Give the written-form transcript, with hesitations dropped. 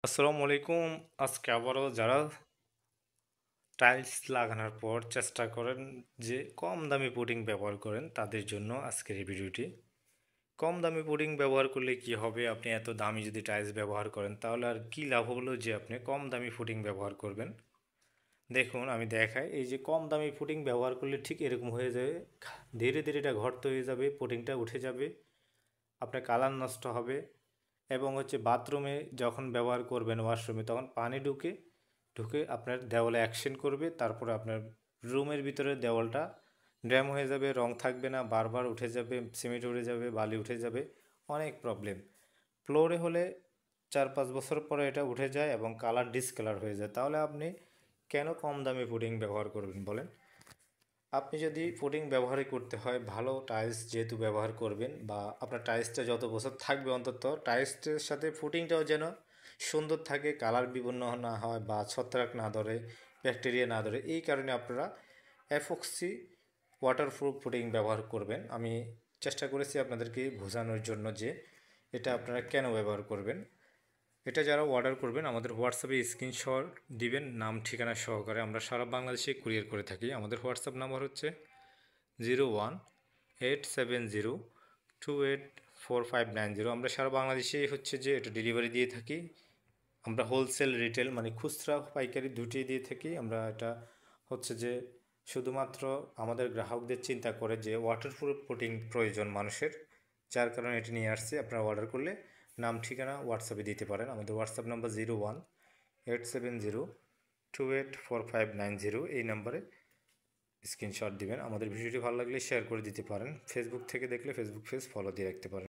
আসসালামু আলাইকুম। আজকে আবারও যারা টাইলস লাগানোর পর চেষ্টা করেন যে কম দামি পুডিং ব্যবহার করেন তাদের জন্য আজকের এই ভিডিওটি। কম দামি পুডিং ব্যবহার করলে কি হবে? আপনি এত দামি যদি টাইলস ব্যবহার করেন তাহলে আর কি লাভ হলো যে আপনি কম দামি পুডিং ব্যবহার করবেন? দেখুন আমি দেখাই, এই যে কম দামি পুডিং ব্যবহার করলে ঠিক এরকম হয়ে যাবে। ধীরে ধীরে এটা ঘর্ত হয়ে যাবে, পুডিংটা উঠে যাবে, আপনার কালার নষ্ট হবে এবং বাথরুমে যখন ব্যবহার করবেন, ওয়াশরুমে, তখন পানি ঢুকে ঢুকে আপনার দেওয়ালে অ্যাকশন করবে, তারপরে আপনার রুমের ভিতরে দেওয়ালটা ড্যাম হয়ে যাবে, রং থাকবে না, বারবার উঠে যাবে, সিমেন্ট উঠে যাবে, বালি উঠে যাবে, অনেক প্রবলেম। ফ্লোরে হলে 4-5 বছর পরে এটা উঠে যায় এবং কালার ডিসকালার হয়ে যায়। তাহলে আপনি কেন কম দামি পুডিং ব্যবহার করবেন বলেন? আপনি যদি পুডিং ব্যবহারই করতে হয়, ভালো টাইলস যেহেতু ব্যবহার করবেন, বা আপনার টাইলসটা যত বছর থাকবে অন্তত টাইলসটার সাথে পুডিংটাও যেন সুন্দর থাকে, কালার বিভিন্ন না হয় বা ছত্রাক না ধরে, ব্যাকটেরিয়া না ধরে, এই কারণে আপনারা এপক্সি ওয়াটারপ্রুফ পুডিং ব্যবহার করবেন। আমি চেষ্টা করেছি আপনাদেরকে বোঝানোর জন্য যে এটা আপনারা কেন ব্যবহার করবেন। এটা যারা অর্ডার করবেন আমাদের হোয়াটসঅ্যাপে স্ক্রিনশট দিবেন, নাম ঠিকানা সহকারে। আমরা সারা বাংলাদেশে কুরিয়ার করে থাকি। আমাদের হোয়াটসঅ্যাপ নাম্বার হচ্ছে 0187028459 আমরা সারা বাংলাদেশে এটা ডেলিভারি দিয়ে থাকি। আমরা হোলসেল রিটেল মানে খুচরা পাইকারি দুটোই দিয়ে থাকি। আমরা এটা শুধুমাত্র আমাদের গ্রাহকদের চিন্তা করে যে ওয়াটারপ্রুফ পুডিং প্রয়োজন মানুষের, যার কারণে এটি নিয়ে আসছে। আপনারা অর্ডার করলে নাম ঠিকানা হোয়াটসঅ্যাপে দিতে পারেন। আমাদের হোয়াটসঅ্যাপ নাম্বার 0187028459 এই নাম্বারে স্ক্রিনশট দিবেন। আমাদের ভিডিওটি ভালো লাগলে শেয়ার করে দিতে পারেন। ফেসবুক থেকে দেখলে ফেসবুক পেজ ফলো দিয়ে রাখতে পারেন।